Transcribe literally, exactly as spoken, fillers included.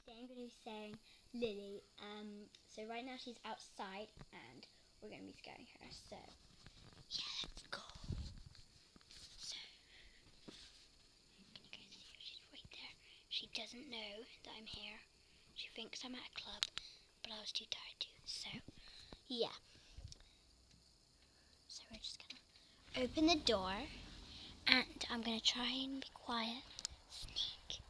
Today I'm going to be saying Lily. Um, so right now she's outside and we're going to be scaring her. So yeah, let's go. So can you guys see her? She's right there. She doesn't know that I'm here. She thinks I'm at a club, but I was too tired to. So yeah. So we're just gonna open the door and I'm gonna try and be quiet. Sneak.